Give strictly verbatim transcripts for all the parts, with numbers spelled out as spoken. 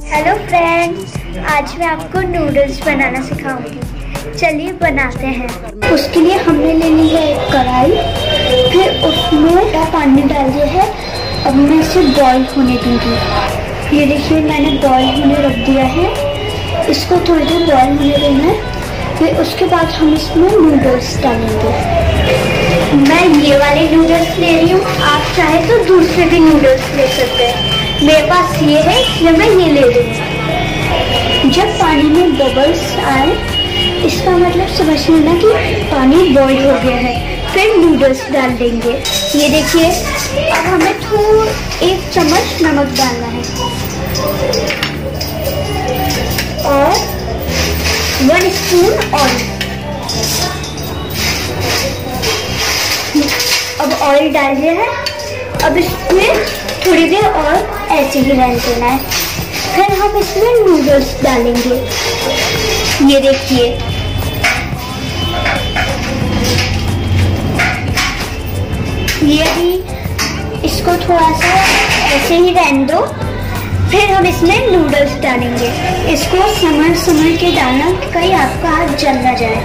Hello friends, आज मैं आपको नूडल्स बनाना सिखाऊंगी। चलिए बनाते हैं। उसके लिए हमने ले ली है एक कढ़ाई, फिर उसमें पानी डाल दिया है। अब मैं इसे बॉईल होने दूंगी। ये देखिए मैंने बॉईल होने रख दिया है। इसको थोड़ी देर बॉईल होने देना है। फिर उसके बाद हम इसमें नूडल्स डालेंगे। मैं ये वाले नूडल्स ले रही हूँ, आप चाहे तो दूसरे भी नूडल्स ले सकते हैं। मेरे पास ये है इसलिए मैं ये ले रही हूँ। जब पानी में बबल्स आए इसका मतलब समझ लेना कि पानी बॉईल हो गया है। फिर नूडल्स डाल देंगे। ये देखिए अब हमें थोड़ा एक चम्मच नमक डालना है और वन स्पून ऑयल। अब ऑयल डाल दिया है। अब इसमें थोड़ी देर और ऐसे ही रहने देना है। फिर हम इसमें नूडल्स डालेंगे। ये देखिए ये भी, इसको थोड़ा सा ऐसे ही रहने दो। फिर हम इसमें नूडल्स डालेंगे। इसको संभल संभल के डालना, कहीं आपका हाथ जल ना जाए।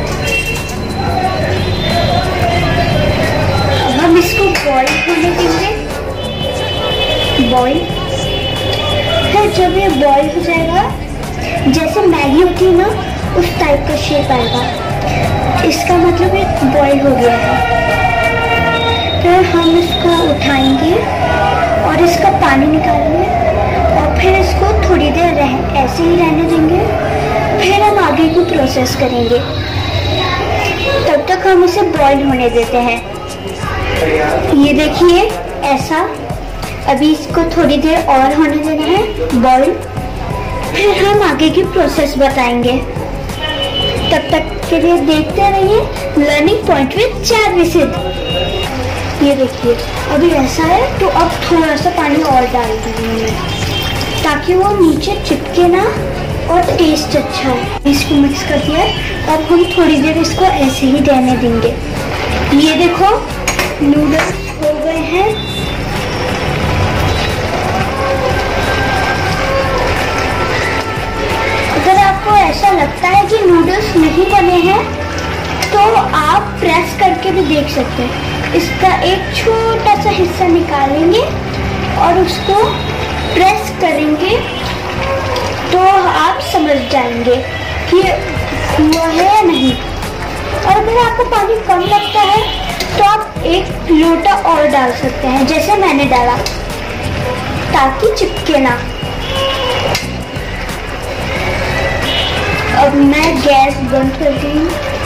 अब हम इसको बॉईल होने देंगे। बॉईल, फिर जब ये बॉईल हो जाएगा, जैसे मैगी होती है ना, उस टाइप का शेप आएगा। इसका मतलब ये बॉईल हो गया है। फिर हम इसको उठाएंगे और इसका पानी निकालेंगे और फिर इसको थोड़ी देर रह ऐसे ही रहने देंगे। फिर हम आगे की प्रोसेस करेंगे। तब तक हम इसे बॉईल होने देते हैं। ये देखिए ऐसा। अभी इसको थोड़ी देर और होने देना है बॉईल। फिर हम आगे की प्रोसेस बताएंगे। तब तक के लिए देखते रहिए लर्निंग पॉइंट विद चार्वी सिद्ध। ये देखिए अभी ऐसा है, तो अब थोड़ा सा पानी और डाल देंगे ताकि वो नीचे चिपके ना और टेस्ट अच्छा है। इसको मिक्स कर दिया है। अब हम थोड़ी देर इसको ऐसे ही रहने देंगे। ये देखो नूडल्स हो गए हैं। अगर आपको ऐसा लगता है कि नूडल्स नहीं बने हैं तो आप प्रेस करके भी देख सकते हैं। इसका एक छोटा सा हिस्सा निकालेंगे और उसको प्रेस करेंगे तो आप समझ जाएंगे कि हुआ है या नहीं। और अगर आपको पानी कम लगता है तो आप एक लोटा और डाल सकते हैं, जैसे मैंने डाला, ताकि चिपके ना। अब मैं गैस बंद कर दी।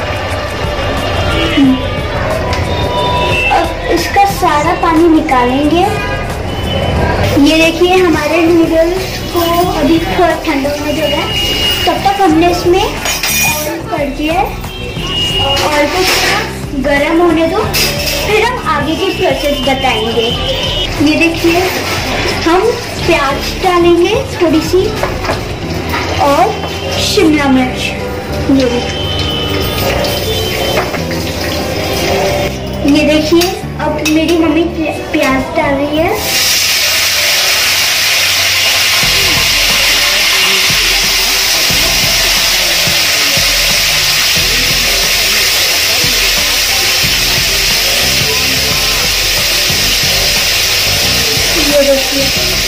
अब इसका सारा पानी निकालेंगे। ये देखिए हमारे नूडल्स को अभी थोड़ा ठंडा होने देना है। तब तक हमने इसमें ऑयल कर दिया है। ऑयल को थोड़ा गर्म होने दो, फिर हम आगे की प्रोसेस बताएंगे। ये देखिए हम प्याज डालेंगे थोड़ी सी और शिमला मिर्च। ये देखिए ये देखिए अब मेरी मम्मी प्याज डाल रही है। ये देखिए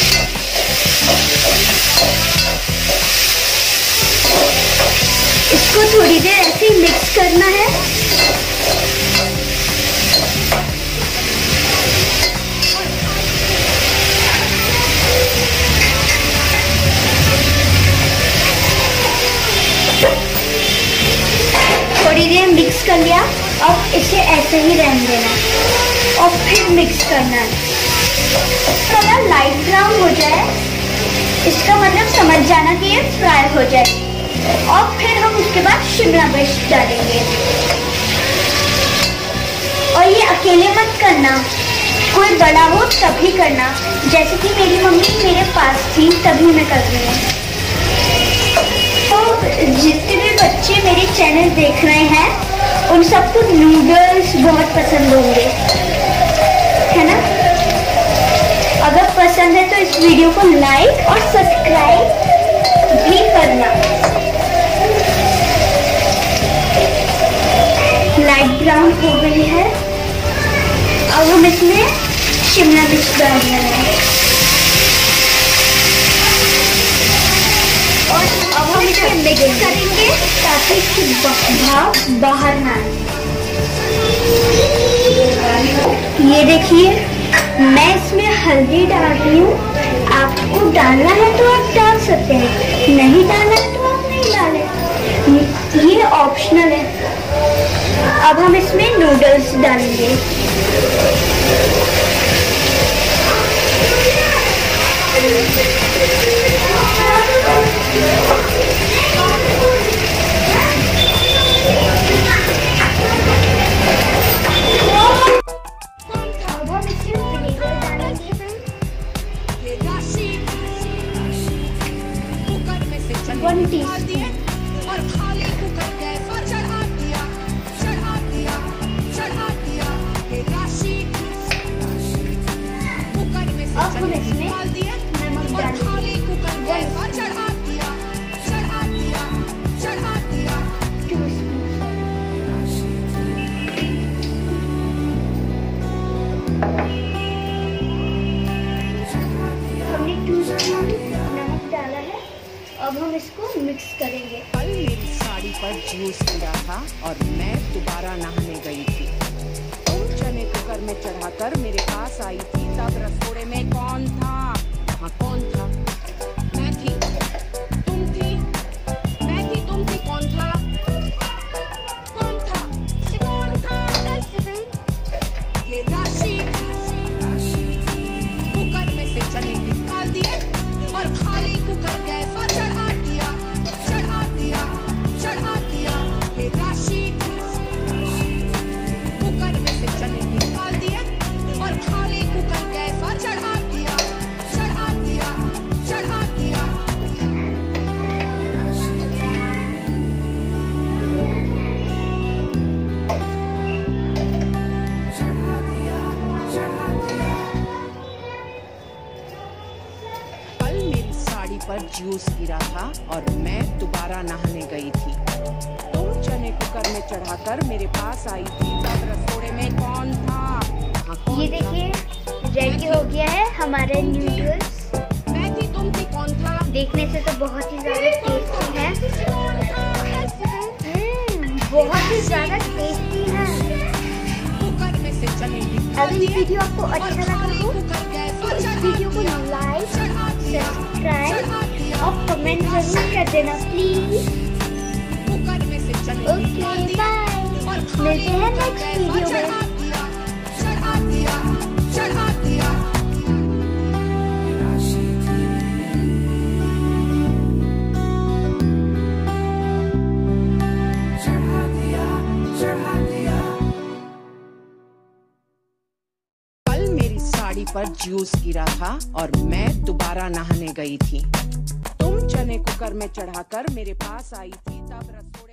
इसको थोड़ी देर ऐसे ही मिक्स करना है। थोड़ी देर मिक्स कर लिया। अब इसे ऐसे ही रहने देना और फिर मिक्स करना है। कलर लाइट ब्राउन हो जाए इसका मतलब समझ जाना कि ये फ्राई हो जाए। और फिर हम उसके बाद शिमला मिर्च डालेंगे। और ये अकेले मत करना, कोई बड़ा हो तभी करना। जैसे कि मेरी मम्मी मेरे पास थी तभी मैं कर रही हूँ। तो जितने भी बच्चे मेरे चैनल देख रहे हैं उन सबको नूडल्स बहुत पसंद होंगे, है ना। अगर पसंद है तो इस वीडियो को लाइक और सब्सक्राइब हम इसमें शिमला मिर्च डाल रहे हैं और अब हम इसे मिक्स करेंगे ताकि इसकी भाप बाहर ना आए। ये देखिए मैं इसमें हल्दी डाल रही हूँ। आपको डालना है तो आप डाल सकते हैं, नहीं डालना है तो आप नहीं डालें, ये ऑप्शनल है। अब हम इसमें नूडल्स डालेंगे। वन टीस्पून और खाली कुकर गैस पर चढ़ा दिया, चढ़ा दिया, चढ़ा दिया ये राशि कुकर में से चने डाल दिए और खाली कुकर गैस पर चढ़ा दिया, चढ़ा दिया, चढ़ा दिया टू स्पून। हमने टू स्पून नमक डाला है। अब हम इसको मिक्स करेंगे। कल मेरी साड़ी पर जूस गिरा था और मैं दोबारा नहाने गई थी। तुम चने कुकर में चढ़ाकर मेरे पास आई थी, तब रसोड़े में कौन था? हाँ कौन था? मैं थी, तुम थी, मैं थी, तुम थी, कौन था? कौन था? कौन था? ये राशि कुकर में से चने निकाल दिए और खाली कुकर गैस पर चढ़ा दिया, चढ़ा दिया, चढ़ा दिया ये राशि कुकर में से चने निकाल दिए और खाली कुकर गैस पर चढ़ा दिया, चढ़ा दिया, चढ़ा दिया। कल मेरी साड़ी पर जूस गिरा था और मैं दोबारा नहाने गई थी। तुम चने कुकर में चढ़ाकर मेरे पास आई थी, तब रसोड़े में कौन था? हाँ, कौन ये था? देखिए रेडी हो गया है हमारे नूडल्स। मैं थी, तुम थी, कौन था? देखने से तो बहुत ही ज्यादा टेस्टी है। हम्म, बहुत ही ज्यादा टेस्टी है। कुकर में से चने निकाल अगर ये दिए वीडियो आपको और अच्छा लगा खाली हो कुकर गैस तो पर इस चढ़ा वीडियो को दिया, लाइक, चढ़ा दिया, सब्सक्राइब चढ़ा दिया, और कमेंट जरूर कर देना प्लीज। कुकर में से चने निकाल ओके दिए बाय, और खाली मिलते हैं कुकर नेक्स्ट गैस पर वीडियो में। चढ़ा दिया, चढ़ा दिया, चढ़ा दिया। कल मेरी साड़ी पर जूस गिरा था और मैं दोबारा नहाने गई थी। तुम चने कुकर में चढ़ाकर मेरे पास आई थी, तब रसोड़े